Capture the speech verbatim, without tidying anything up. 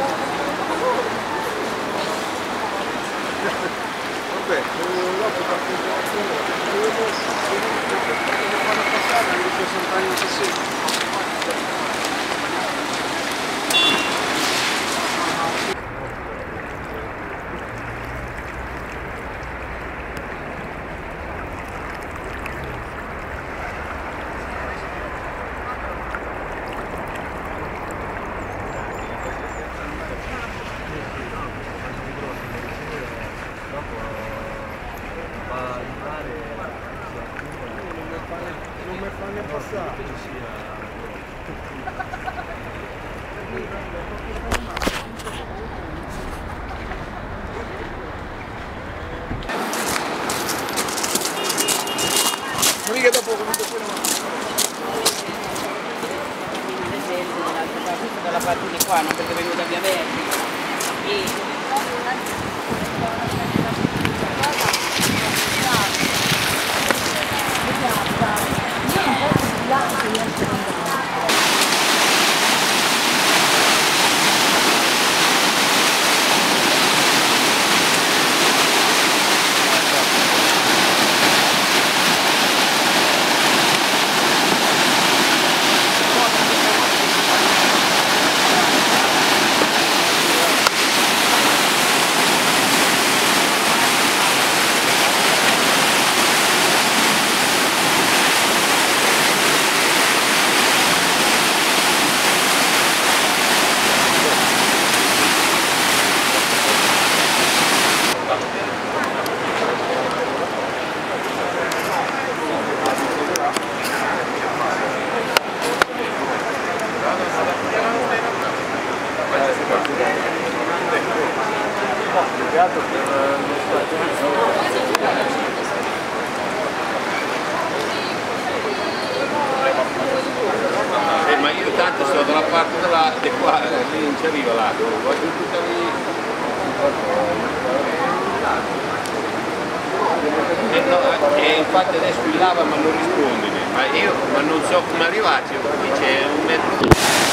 Vabbè, dopo parte il vanno a passare anche sessanta anni sessanta. Non mi fanno passare. Mica dopo comunque pure dalla parte di qua, non perché vengo da Via Verdi. E... Eh, ma io tanto sto dalla parte della, di qua, lì non ci arriva là, voglio tutta lì. E, no, e infatti adesso il lava ma non rispondi, ma io ma non so come arrivarci, qui c'è un metro.